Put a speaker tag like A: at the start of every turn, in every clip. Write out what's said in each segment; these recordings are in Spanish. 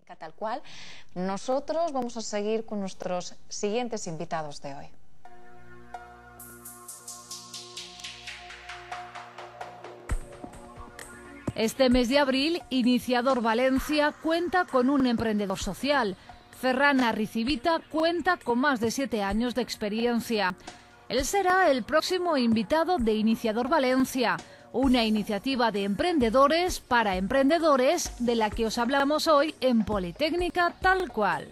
A: Técnica Tal Cual. Nosotros vamos a seguir con nuestros siguientes invitados de hoy.
B: Este mes de abril, Iniciador Valencia cuenta con un emprendedor social. Ferran Arricivita cuenta con más de 7 años de experiencia. Él será el próximo invitado de Iniciador Valencia, una iniciativa de emprendedores para emprendedores de la que os hablamos hoy en Politécnica Tal Cual.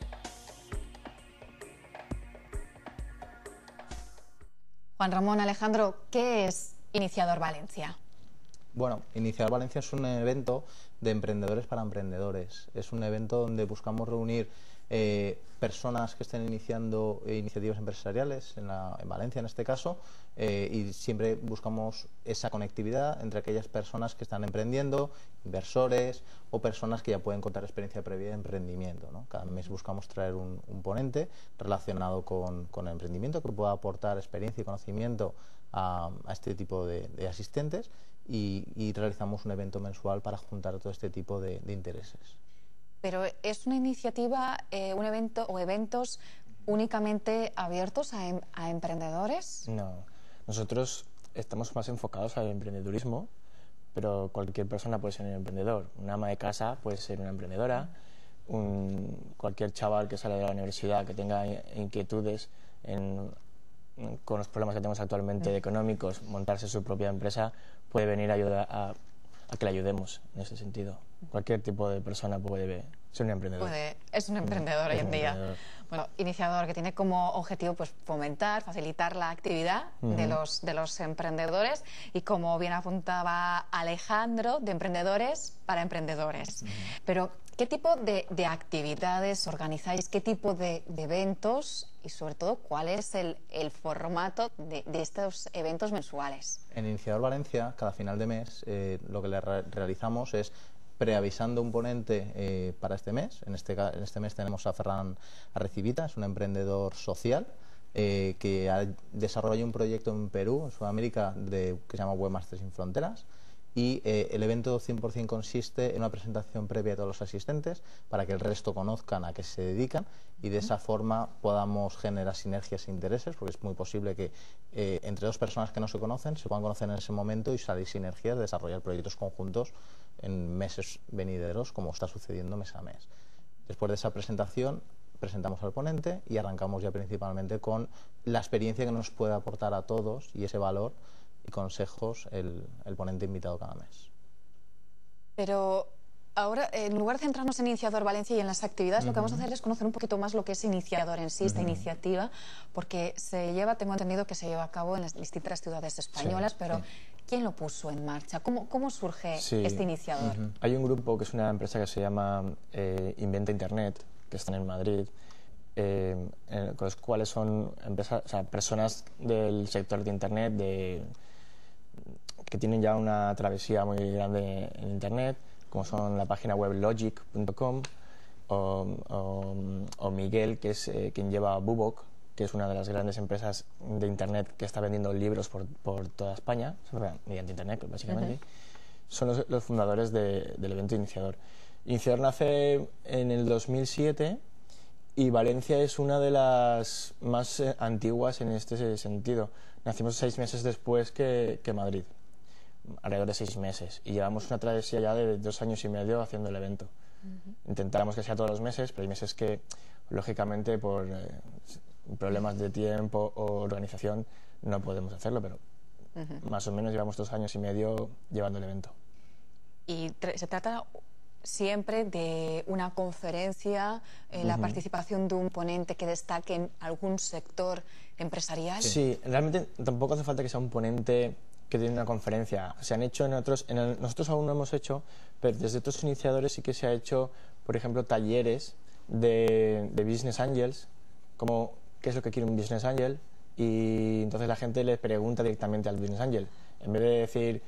A: Juan Ramón, Alejandro, ¿qué es Iniciador Valencia?
C: Bueno, Iniciador Valencia es un evento de emprendedores para emprendedores. Es un evento donde buscamos reunir personas que estén iniciando iniciativas empresariales, en Valencia en este caso, y siempre buscamos esa conectividad entre aquellas personas que están emprendiendo, inversores o personas que ya pueden contar experiencia previa de emprendimiento, ¿no? Cada mes buscamos traer un ponente relacionado con el emprendimiento que pueda aportar experiencia y conocimiento a este tipo de asistentes y realizamos un evento mensual para juntar todo este tipo de intereses.
A: Pero ¿es una iniciativa, un evento o eventos únicamente abiertos a emprendedores?
D: No, nosotros estamos más enfocados al emprendedurismo, pero cualquier persona puede ser un emprendedor. Una ama de casa puede ser una emprendedora, cualquier chaval que sale de la universidad que tenga inquietudes con los problemas que tenemos actualmente económicos, montarse su propia empresa, puede venir a ayudar a que le ayudemos en ese sentido. Cualquier tipo de persona puede ser un emprendedor.
A: Es un emprendedor hoy en día. Bueno, Iniciador, que tiene como objetivo pues fomentar, facilitar la actividad de los emprendedores y, como bien apuntaba Alejandro, de emprendedores para emprendedores. Pero ¿qué tipo de actividades organizáis? ¿Qué tipo de eventos? Y sobre todo, ¿cuál es el formato de estos eventos mensuales?
C: En Iniciador Valencia, cada final de mes, lo que realizamos es preavisando un ponente para este mes. En este mes tenemos a Ferran Arricivita, es un emprendedor social que ha desarrollado un proyecto en Perú, en Sudamérica, que se llama Webmasters sin Fronteras. Y el evento 100% consiste en una presentación previa de todos los asistentes para que el resto conozcan a qué se dedican y de esa forma podamos generar sinergias e intereses, porque es muy posible que entre dos personas que no se conocen se puedan conocer en ese momento y salir sinergias de desarrollar proyectos conjuntos en meses venideros, como está sucediendo mes a mes. Después de esa presentación presentamos al ponente y arrancamos ya principalmente con la experiencia que nos puede aportar a todos y ese valor y consejos el ponente invitado cada mes.
A: Pero ahora, en lugar de centrarnos en Iniciador Valencia y en las actividades, lo que vamos a hacer es conocer un poquito más lo que es Iniciador en sí, esta iniciativa, porque tengo entendido que se lleva a cabo en las distintas ciudades españolas, pero ¿quién lo puso en marcha? ¿Cómo surge este Iniciador?
D: Hay un grupo que es una empresa que se llama Inventa Internet, que están en Madrid, con los cuales son personas del sector de Internet que tienen ya una travesía muy grande en Internet, como son la página web logic.com o Miguel, que es quien lleva Bubok, que es una de las grandes empresas de Internet que está vendiendo libros por toda España, mediante Internet, básicamente. Son los fundadores del evento Iniciador. Iniciador nace en el 2007 y Valencia es una de las más antiguas en este sentido. Nacimos 6 meses después que Madrid, alrededor de 6 meses, y llevamos una travesía ya de 2 años y medio haciendo el evento. Intentáramos que sea todos los meses, pero hay meses que, lógicamente, por problemas de tiempo o organización, no podemos hacerlo, pero más o menos llevamos 2 años y medio llevando el evento.
A: Y se trata siempre de una conferencia, la participación de un ponente que destaque en algún sector empresarial.
D: Sí, realmente tampoco hace falta que sea un ponente que tiene una conferencia. Se han hecho nosotros aún no hemos hecho, pero desde otros iniciadores sí que se ha hecho, por ejemplo, talleres de Business Angels, como qué es lo que quiere un Business Angel, y entonces la gente le pregunta directamente al Business Angel. En vez de decir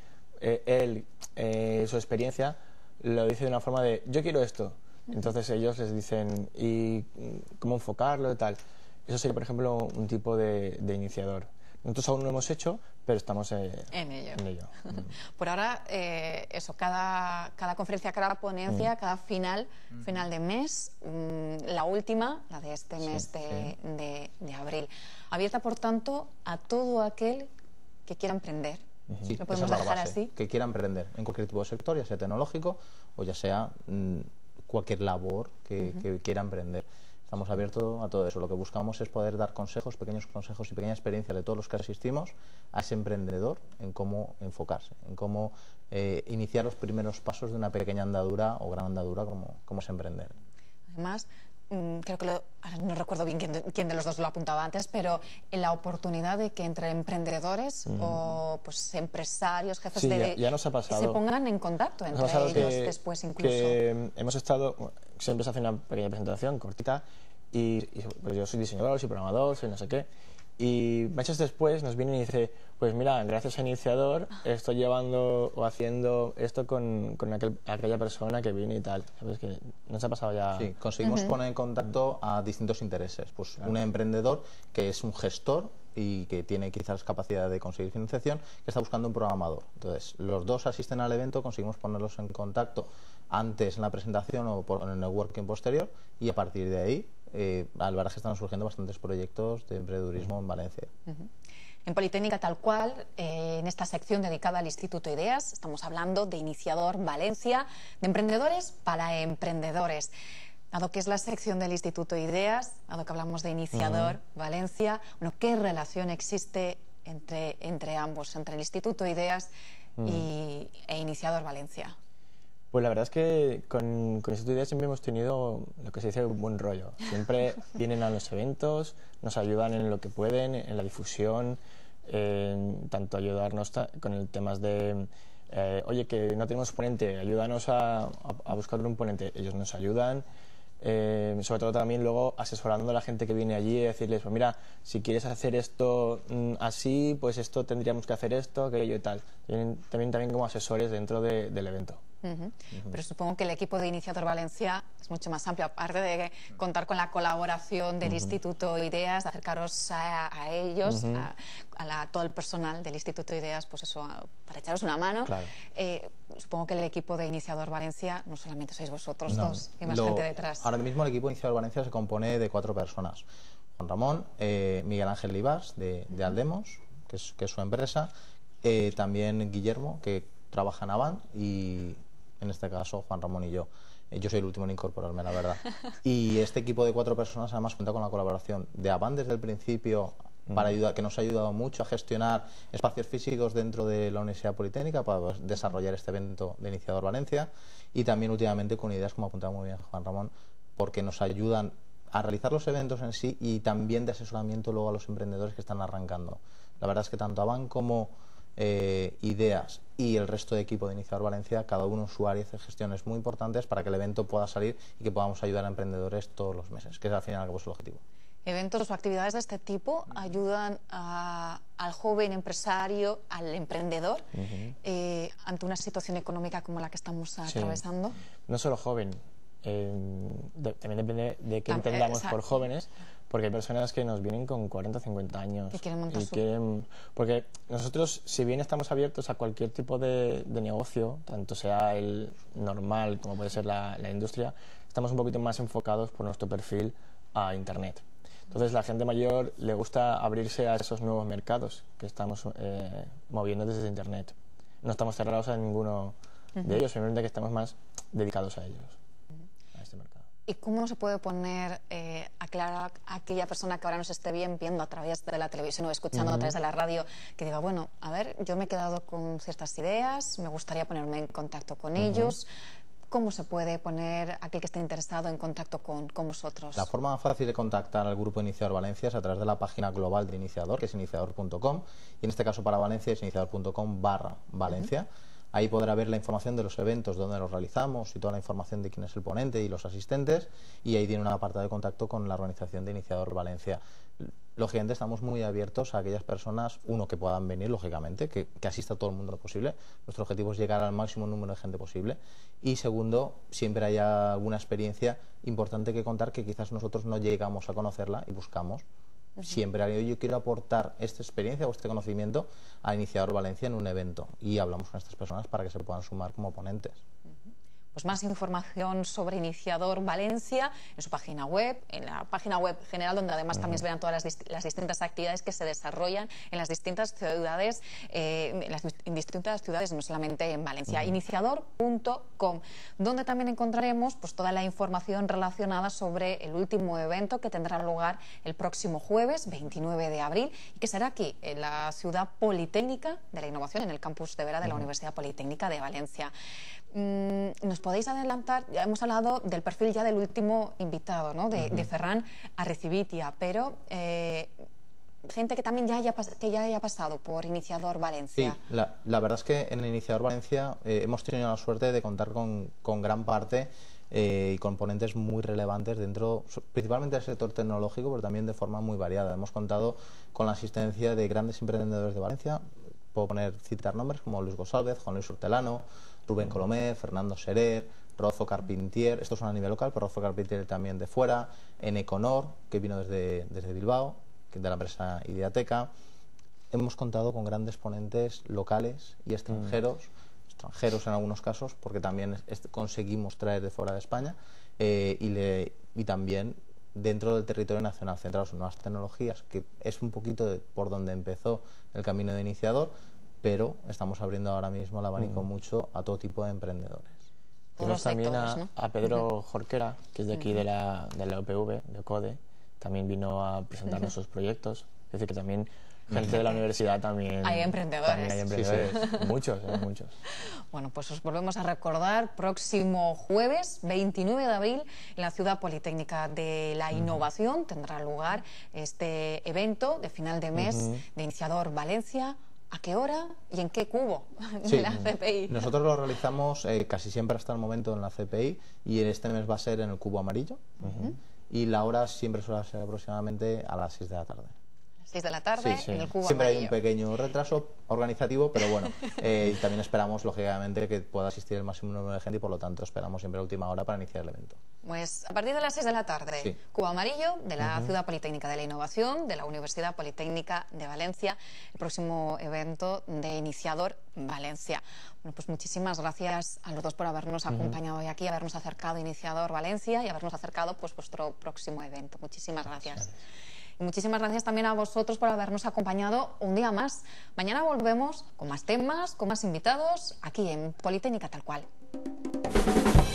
D: su experiencia, lo dice de una forma de yo quiero esto. Entonces ellos les dicen y cómo enfocarlo y tal. Eso sería, por ejemplo, un tipo de iniciador. Nosotros aún no hemos hecho, pero estamos
A: en ello.
D: en ello.
A: Por ahora, eso, cada conferencia, cada ponencia, cada final de mes, la última, la de este mes de abril, abierta, por tanto, a todo aquel que quiera emprender.
C: Sí,
A: ¿Lo podemos
C: esa es la
A: dejar
C: base,
A: así?
C: que quiera emprender en cualquier tipo de sector, ya sea tecnológico o ya sea cualquier labor que quiera emprender. Estamos abiertos a todo eso. Lo que buscamos es poder dar consejos, pequeños consejos y pequeña experiencia de todos los que asistimos a ese emprendedor en cómo enfocarse, en cómo iniciar los primeros pasos de una pequeña andadura o gran andadura como es emprender.
A: Además, creo que ahora no recuerdo bien quién de los dos lo apuntaba antes, pero en la oportunidad de que entre emprendedores o pues empresarios, jefes
D: ya nos ha pasado.
A: se pongan en contacto entre ellos después incluso.
D: Que hemos estado, siempre se hace una pequeña presentación cortita y pues yo soy diseñador, soy programador, soy no sé qué. Y meses después nos vienen y dice, pues mira, gracias a Iniciador estoy llevando o haciendo esto con aquella persona que viene y tal. ¿Sabes? Que nos ha pasado ya.
C: Sí, conseguimos poner en contacto a distintos intereses. Pues un emprendedor que es un gestor y que tiene quizás capacidad de conseguir financiación, que está buscando un programador. Entonces, los dos asisten al evento, conseguimos ponerlos en contacto antes en la presentación o en el networking posterior, y a partir de ahí, la verdad es que están surgiendo bastantes proyectos de emprendedurismo en Valencia.
A: En Politécnica Tal Cual, en esta sección dedicada al Instituto Ideas, estamos hablando de Iniciador Valencia, de emprendedores para emprendedores. Dado que es la sección del Instituto Ideas, dado que hablamos de Iniciador Valencia, bueno, ¿qué relación existe entre ambos, entre el Instituto Ideas e Iniciador Valencia?
D: Pues la verdad es que con Instituto Ideas siempre hemos tenido lo que se dice un buen rollo. Siempre vienen a los eventos, nos ayudan en lo que pueden, en la difusión, tanto ayudarnos con el temas de oye, que no tenemos ponente, ayúdanos a buscar un ponente. Ellos nos ayudan. Sobre todo también luego asesorando a la gente que viene allí y decirles, pues mira, si quieres hacer esto así, pues esto tendríamos que hacer esto, aquello y tal. También como asesores dentro del evento.
A: Pero supongo que el equipo de Iniciador Valencia es mucho más amplio, aparte de contar con la colaboración del Instituto Ideas, de acercaros a ellos, a todo el personal del Instituto Ideas, pues eso, para echaros una mano.
D: Claro.
A: Supongo que el equipo de Iniciador Valencia no solamente sois vosotros dos, hay más gente detrás.
C: Ahora mismo el equipo de Iniciador Valencia se compone de 4 personas. Juan Ramón, Miguel Ángel Libas, de Aldemos, que es su empresa, también Guillermo, que trabaja en Avant, y en este caso Juan Ramón y yo. Yo soy el último en incorporarme, la verdad. Y este equipo de 4 personas además cuenta con la colaboración de Avant desde el principio, que nos ha ayudado mucho a gestionar espacios físicos dentro de la Universidad Politécnica para desarrollar este evento de Iniciador Valencia, y también últimamente con Ideas, como apuntaba muy bien Juan Ramón, porque nos ayudan a realizar los eventos en sí y también de asesoramiento luego a los emprendedores que están arrancando. La verdad es que tanto Avant como Ideas y el resto de equipo de Iniciador Valencia, cada uno en su área, hace gestiones muy importantes para que el evento pueda salir y que podamos ayudar a emprendedores todos los meses, que es al final el objetivo.
A: Eventos o actividades de este tipo ayudan al joven empresario, al emprendedor, ante una situación económica como la que estamos atravesando.
D: No solo joven, también depende de qué entendamos por jóvenes, porque hay personas que nos vienen con 40 o 50 años
A: que quieren montar
D: porque nosotros, si bien estamos abiertos a cualquier tipo de negocio, tanto sea el normal como puede ser la industria, estamos un poquito más enfocados por nuestro perfil a Internet. Entonces la gente mayor le gusta abrirse a esos nuevos mercados que estamos moviendo desde Internet. No estamos cerrados a ninguno de ellos, simplemente que estamos más dedicados a ellos, a este mercado.
A: ¿Y cómo se puede poner a aquella persona que ahora nos esté viendo a través de la televisión o escuchando a través de la radio, que diga, bueno, a ver, yo me he quedado con ciertas ideas, me gustaría ponerme en contacto con ellos? ¿Cómo se puede poner aquel que esté interesado en contacto con vosotros?
C: La forma más fácil de contactar al grupo Iniciador Valencia es a través de la página global de Iniciador, que es iniciador.com, y en este caso para Valencia es iniciador.com/Valencia. Ahí podrá ver la información de los eventos, dónde los realizamos y toda la información de quién es el ponente y los asistentes, y ahí tiene una apartado de contacto con la organización de Iniciador Valencia. Lógicamente estamos muy abiertos a aquellas personas, uno, que puedan venir, lógicamente, que asista a todo el mundo lo posible. Nuestro objetivo es llegar al máximo número de gente posible. Y segundo, siempre haya alguna experiencia importante que contar que quizás nosotros no llegamos a conocerla y buscamos Siempre yo quiero aportar esta experiencia o este conocimiento a Iniciador Valencia en un evento y hablamos con estas personas para que se puedan sumar como ponentes.
A: Pues más información sobre Iniciador Valencia en su página web, en la página web general, donde además también se verán todas las distintas actividades que se desarrollan en las distintas ciudades, no solamente en Valencia. Iniciador.com, donde también encontraremos pues toda la información relacionada sobre el último evento que tendrá lugar el próximo jueves 29 de abril y que será aquí en la Ciudad Politécnica de la Innovación, en el campus de Vera de la Universidad Politécnica de Valencia. ¿Nos podéis adelantar? Ya hemos hablado del perfil ya del último invitado, ¿no? de Ferran Arrecivitia, pero gente que también ya haya pasado por Iniciador Valencia.
C: Sí, la verdad es que en Iniciador Valencia hemos tenido la suerte de contar con gran parte y componentes muy relevantes dentro, principalmente del sector tecnológico, pero también de forma muy variada. Hemos contado con la asistencia de grandes emprendedores de Valencia. Puedo citar nombres como Luis González, Juan Luis Hortelano, Rubén Colomé, Fernando Serer, Rodolfo Carpentier, estos son a nivel local, pero Rodolfo Carpentier también de fuera, en Econor, que vino desde Bilbao, que de la empresa Ideateca. Hemos contado con grandes ponentes locales y extranjeros en algunos casos, porque también conseguimos traer de fuera de España, y también dentro del territorio nacional, centrados en nuevas tecnologías, que es un poquito por donde empezó el camino de Iniciador, pero estamos abriendo ahora mismo el abanico mucho a todo tipo de emprendedores.
D: Tenemos también a Pedro Jorquera, que es de aquí de la UPV, de CODE, también vino a presentarnos sus proyectos. Es decir, que también gente de la universidad también...
A: Hay emprendedores.
D: También hay emprendedores,
C: sí.
D: muchos.
A: Bueno, pues os volvemos a recordar, próximo jueves 29 de abril en la Ciudad Politécnica de la Innovación tendrá lugar este evento de final de mes de Iniciador Valencia. ¿A qué hora y en qué cubo de la CPI?
C: Nosotros lo realizamos casi siempre hasta el momento en la CPI y en este mes va a ser en el cubo amarillo y la hora siempre suele ser aproximadamente a las 6 de la tarde.
A: 6 de la tarde
C: sí.
A: en el cubo
C: siempre
A: amarillo.
C: Hay un pequeño retraso organizativo, pero bueno, y también esperamos lógicamente que pueda asistir el máximo número de gente y por lo tanto esperamos siempre a última hora para iniciar el evento.
A: Pues a partir de las 6 de la tarde, cubo amarillo de la Ciudad Politécnica de la Innovación, de la Universidad Politécnica de Valencia, el próximo evento de Iniciador Valencia. Bueno, pues muchísimas gracias a los dos por habernos acompañado hoy aquí, habernos acercado a Iniciador Valencia y habernos acercado pues vuestro próximo evento. Muchísimas gracias. Y muchísimas gracias también a vosotros por habernos acompañado un día más. Mañana volvemos con más temas, con más invitados, aquí en Politécnica Tal Cual.